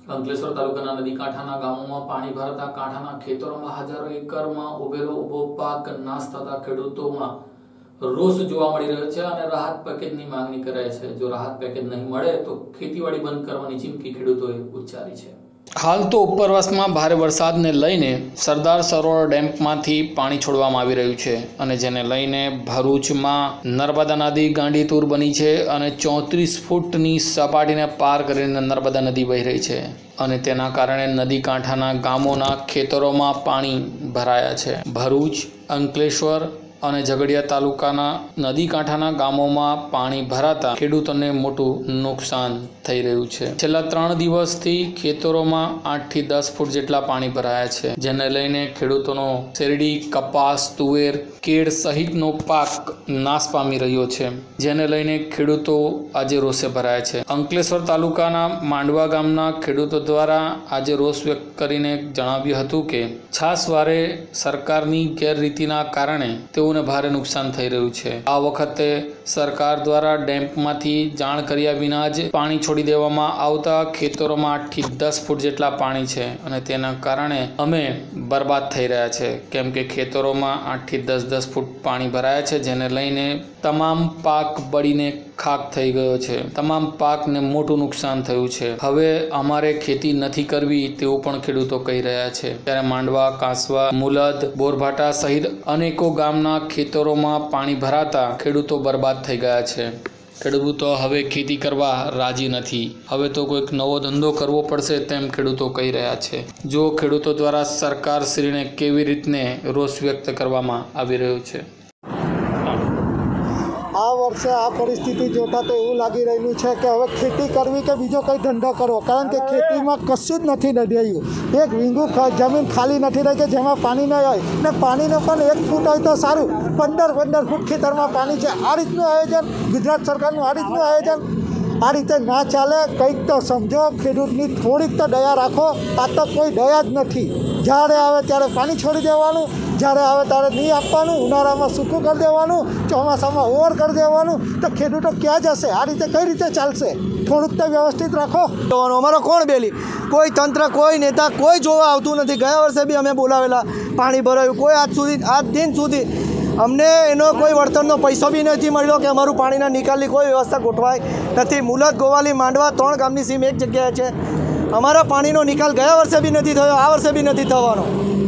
અંકલેશ્વર તાલુકાના નદી કાંઠાના ગામોમાં પાણી ભરાતા કાંઠાના ખેતરોમાં હજારો એકરમાં ઉભેલો ઉભો પાક નાશ થતા ખેડૂતોમાં રોષ જોવા મળી રહ્યો છે અને રાહત પેકેજની માંગણી કરાઈ છે। જો રાહત પેકેજ નહીં મળે તો ખેતીવાડી બંધ કરવાની ચીમકી ખેડૂતોએ ઉચ્ચારી છે। हाल तो उपरवासમાં भारे वरसादने लईने सरदार सरोवर डेमમાંથી पाणी છોડવામાં આવી રહ્યું છે અને જેને લઈને ભરૂચમાં નર્મદા નદી ગાંડીતુર બની છે અને 34 ફૂટની સપાટીને પાર કરીને નર્મદા નદી વહી રહી છે અને તેના કારણે નદી કાંઠાના ગામોના ખેતરોમાં પાણી ભરાયા છે। ભરૂચ, અંકલેશ્વર અને ઝઘડિયા તાલુકાના નદી કાંઠાના ગામોમાં પાણી ભરાતા ખેડૂતોને મોટું નુકસાન થઈ રહ્યું છે। છેલ્લા 3 દિવસથી ખેતરોમાં 8 થી 10 ફૂટ જેટલા પાણી ભરાયા છે, જેને લઈને ખેડૂતોનો શેરડી, કપાસ, તુવેર, કેળ સહિતનો પાક નાશ પામી રહ્યો છે, જેને લઈને ખેડૂતો આજે રોષે ભરાયા છે। અંકલેશ્વર તાલુકાના માંડવા ગામના ખેડૂતો દ્વારા આજે રોષ વ્યક્ત કરીને જણાવ્યું હતું કે છાસવારે સરકારની ગેરરીતિના કારણે તેઓને ભારે નુકસાન થઈ રહ્યું છે। આ વખતે સરકાર દ્વારા ડેમમાંથી જાણ કર્યા વિના જ પાણી છોડી દેવામાં આવતા ખેતરોમાં 8 થી 10 ફૂટ જેટલા પાણી છે અને તેના કારણે અમે બરબાદ થઈ રહ્યા છે, કેમ કે ખેતરોમાં 8 થી 10 ફૂટ પાણી ભરાયા છે, જેને લઈને તમામ પાક બળીને ખાક થઈ ગયો છે। તમામ પાકને મોટું નુકસાન થયું છે। હવે અમારે ખેતી નથી કરવી તેવું પણ ખેડૂતો કહી રહ્યા છે। ત્યારે માંડવા, કાંસવા, મુલદ, બોરભાટા સહિત અનેકો ગામના ખેતરોમાં પાણી ભરાતા ખેડૂતો બરબાદ થઈ ગયા છે। ખેડૂતો હવે ખેતી કરવા રાજી નથી। હવે તો કોઈક નવો ધંધો કરવો પડશે તેમ ખેડૂતો કહી રહ્યા છે। જો ખેડૂતો દ્વારા સરકારશ્રીને કેવી રીતને રોષ વ્યક્ત કરવામાં આવી રહ્યો છે। આ વર્ષે આ પરિસ્થિતિ જોતા તો એવું લાગી રહ્યું છે કે હવે ખેતી કરવી કે બીજો કંઈ ધંધો કરવો, કારણ કે ખેતીમાં કશું જ નથી રહ્યું। એક વીંગું જમીન ખાલી નથી રહી કે જેમાં પાણી ન હોય, ને પાણીનું પણ 1 ફૂટ હોય તો સારું, 15 ફૂટ ખેતરમાં પાણી છે। આ રીતનું આયોજન ગુજરાત સરકારનું, આ રીતનું આયોજન આ રીતે ના ચાલે। કંઈક તો સમજો, ખેડૂતની થોડીક તો દયા રાખો। આ તો કોઈ દયા જ નથી। જ્યારે આવે ત્યારે પાણી છોડી દેવાનું, જ્યારે આવે ત્યારે નહીં આપવાનું, ઉનાળામાં સૂકું કરી દેવાનું, ચોમાસામાં ઓવર કરી દેવાનું, તો ખેડૂતો ક્યાં જશે? આ રીતે કઈ રીતે ચાલશે? થોડુંક તો વ્યવસ્થિત રાખો। અમારો કોણ બેલી? કોઈ તંત્ર, કોઈ નેતા, કોઈ જોવા આવતું નથી। ગયા વર્ષે બી અમે બોલાવેલા, પાણી ભરાયું, કોઈ આજ દિન સુધી અમને એનો કોઈ વળતરનો પૈસો બી નથી મળ્યો કે અમારું પાણીના નિકાલની કોઈ વ્યવસ્થા ગોઠવાય નથી। મુલદ, ગોવાલી, માંડવા 3 ગામની સીમ એક જગ્યાએ છે। અમારા પાણીનો નિકાલ ગયા વર્ષે બી નથી થયો, આ વર્ષે બી નથી થવાનો।